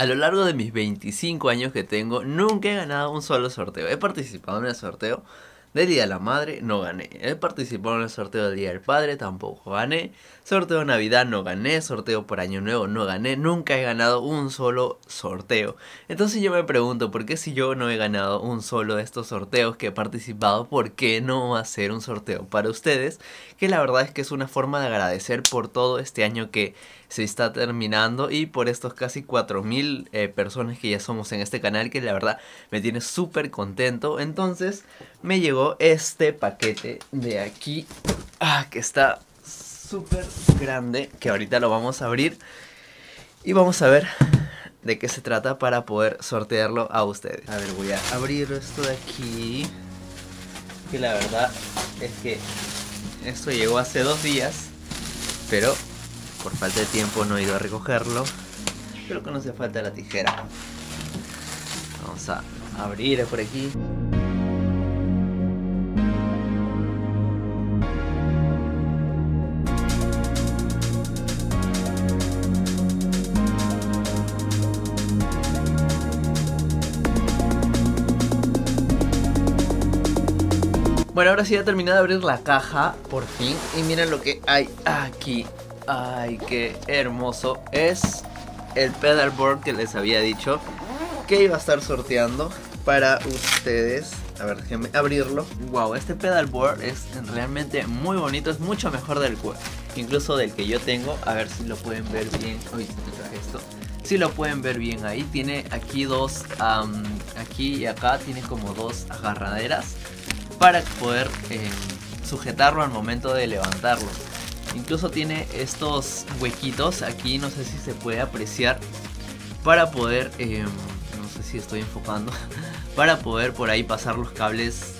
A lo largo de mis 25 años que tengo, nunca he ganado un solo sorteo. He participado en el sorteo del Día de la Madre, no gané. He participado en el sorteo del Día del Padre, tampoco gané. Sorteo de Navidad no gané, sorteo por Año Nuevo no gané. Nunca he ganado un solo sorteo. Entonces yo me pregunto, ¿por qué si yo no he ganado un solo de estos sorteos que he participado, por qué no hacer un sorteo para ustedes? Que la verdad es que es una forma de agradecer por todo este año que se está terminando y por estos casi 4000 personas que ya somos en este canal, que la verdad me tiene súper contento. Entonces me llegó este paquete de aquí, que está súper grande, que ahorita lo vamos a abrir y vamos a ver de qué se trata para poder sortearlo a ustedes. A ver, voy a abrir esto de aquí, que la verdad es que esto llegó hace 2 días, pero por falta de tiempo no he ido a recogerlo. Creo que no hace falta la tijera. Vamos a abrir por aquí. Bueno, ahora sí he terminado de abrir la caja, por fin. Y miren lo que hay aquí. Ay, qué hermoso. Es el pedalboard que les había dicho que iba a estar sorteando para ustedes. A ver, déjenme abrirlo. Wow, este pedalboard es realmente muy bonito. Es mucho mejor incluso del que yo tengo. A ver si lo pueden ver bien. Uy, traje esto. Si lo pueden ver bien ahí. Tiene aquí dos, aquí y acá tiene como dos agarraderas para poder sujetarlo al momento de levantarlo. Incluso tiene estos huequitos aquí, no sé si se puede apreciar, para poder, no sé si estoy enfocando, para poder por ahí pasar los cables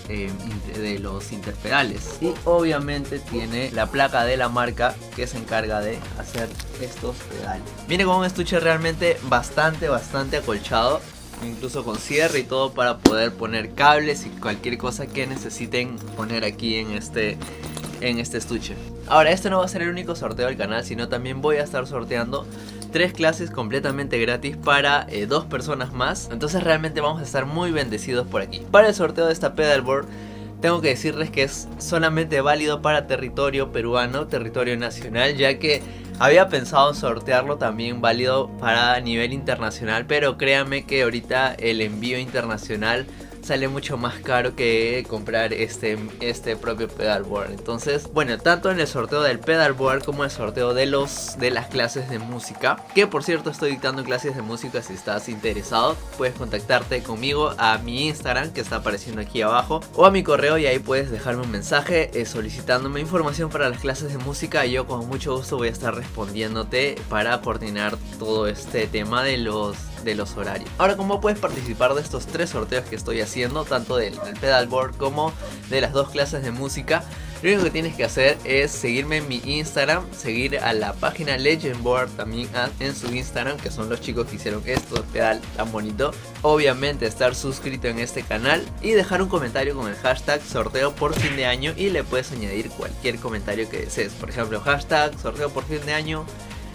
de los interpedales. Y obviamente tiene la placa de la marca que se encarga de hacer estos pedales. Viene con un estuche realmente bastante acolchado, incluso con cierre y todo, para poder poner cables y cualquier cosa que necesiten poner aquí en este estuche. Ahora, este no va a ser el único sorteo del canal, sino también voy a estar sorteando 3 clases completamente gratis para 2 personas más. Entonces realmente vamos a estar muy bendecidos por aquí. Para el sorteo de esta pedalboard tengo que decirles que es solamente válido para territorio peruano, territorio nacional, ya que había pensado en sortearlo también válido para nivel internacional, pero créanme que ahorita el envío internacional sale mucho más caro que comprar este propio pedalboard. Entonces, bueno, tanto en el sorteo del pedalboard como en el sorteo de las clases de música, que por cierto estoy dictando clases de música. Si estás interesado, puedes contactarte conmigo a mi Instagram, que está apareciendo aquí abajo, o a mi correo, y ahí puedes dejarme un mensaje solicitándome información para las clases de música. Yo con mucho gusto voy a estar respondiéndote para coordinar todo este tema de los horarios. Ahora, ¿cómo puedes participar de estos 3 sorteos que estoy haciendo, tanto del pedalboard como de las 2 clases de música? Lo único que tienes que hacer es seguirme en mi Instagram, seguir a la página Legendboard también en su Instagram, que son los chicos que hicieron esto de pedal tan bonito. Obviamente estar suscrito en este canal y dejar un comentario con el hashtag sorteo por fin de año, y le puedes añadir cualquier comentario que desees. Por ejemplo, hashtag sorteo por fin de año,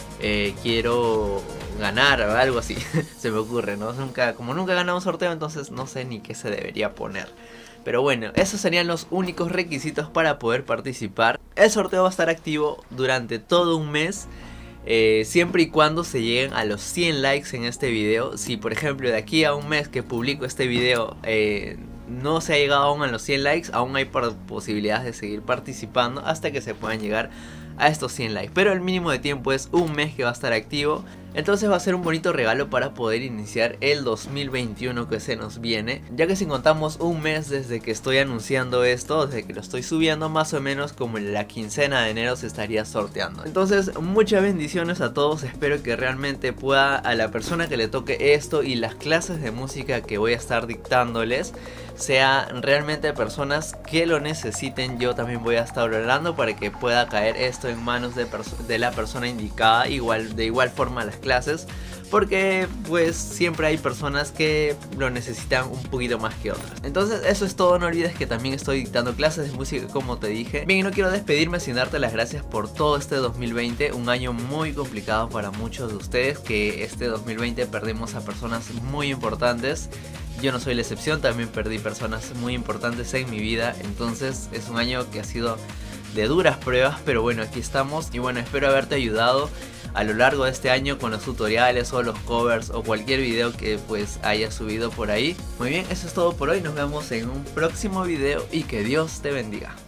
quiero ganar o algo así. Se me ocurre, ¿no? Como nunca he ganado un sorteo, entonces no sé ni qué se debería poner. Pero bueno, esos serían los únicos requisitos para poder participar. El sorteo va a estar activo durante todo un mes, siempre y cuando se lleguen a los 100 likes en este video. Si por ejemplo de aquí a un mes que publico este video no se ha llegado aún a los 100 likes, aún hay posibilidades de seguir participando hasta que se puedan llegar a estos 100 likes. Pero el mínimo de tiempo es un mes que va a estar activo. Entonces va a ser un bonito regalo para poder iniciar el 2021 que se nos viene, ya que si contamos un mes desde que estoy anunciando esto, desde que lo estoy subiendo, más o menos como en la quincena de enero se estaría sorteando. Entonces muchas bendiciones a todos. Espero que realmente pueda, a la persona que le toque esto y las clases de música que voy a estar dictándoles, sean realmente personas que lo necesiten. Yo también voy a estar hablando para que pueda caer esto en manos de la persona indicada. De igual forma las clases, porque pues siempre hay personas que lo necesitan un poquito más que otras. Entonces eso es todo, no olvides que también estoy dictando clases de música como te dije. Bien, y no quiero despedirme sin darte las gracias por todo este 2020, un año muy complicado para muchos de ustedes, que este 2020 perdimos a personas muy importantes. Yo no soy la excepción, también perdí personas muy importantes en mi vida, entonces es un año que ha sido de duras pruebas, pero bueno, aquí estamos y bueno, espero haberte ayudado a lo largo de este año con los tutoriales o los covers o cualquier video que pues haya subido por ahí. Muy bien, eso es todo por hoy, nos vemos en un próximo video y que Dios te bendiga.